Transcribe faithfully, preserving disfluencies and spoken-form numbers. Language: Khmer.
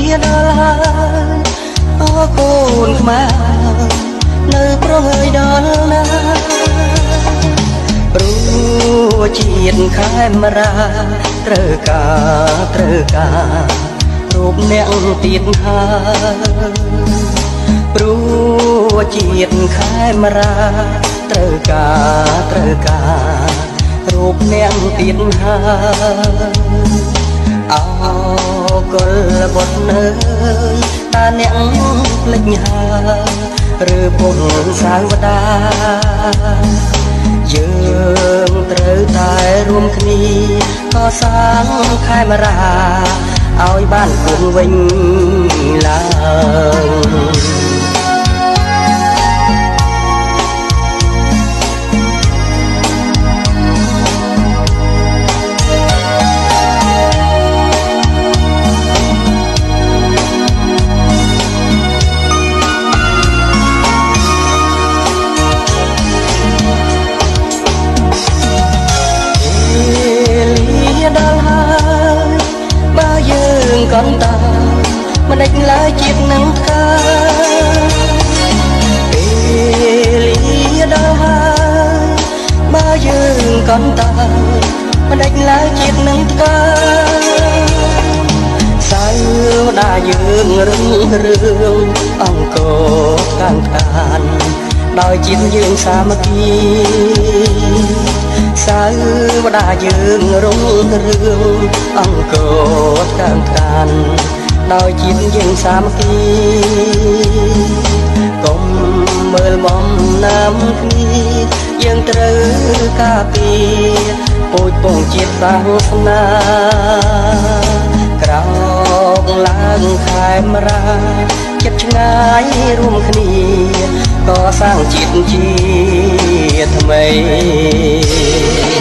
ដល់ហើយអរគុណខ្មែរនៅប្រងើយដល់ណាព្រោះជាតិខេមរាត្រូវការត្រូវការរូបអ្នកទៀតហើយព្រោះជាតិខេមរាត្រូវការត្រូវការរូបអ្នកទៀតហើយអោគុលបុត្រនៅតាអ្នកភ្លេចហើយឬពុនសាវតាយើងត្រូវតែរួមគ្នាកសាងខេមរាឲ្យបានគង់វិញឡើងកូនតាមិនដេចឡើយជាតិនឹងកាពេលលាដល់ហើយបើយើងកូនតាមិនដេចឡើយជាតិនឹងកាសៅដាយើងរឹងរឿងអង្គកានកានដោយជាតិយើងសាមគ្គីសៅដាយើងរងរឿងអង្គកានកានដោយជាតិយើងសាមគ្គីកុំមើលបំណាំគ្នាយើងត្រូវការពារពូជពងជាតិសាសនាក្រោកឡើងខេមរាចិត្តឆ្ងាយរួមគ្នាកសាងជាតិជាថ្មី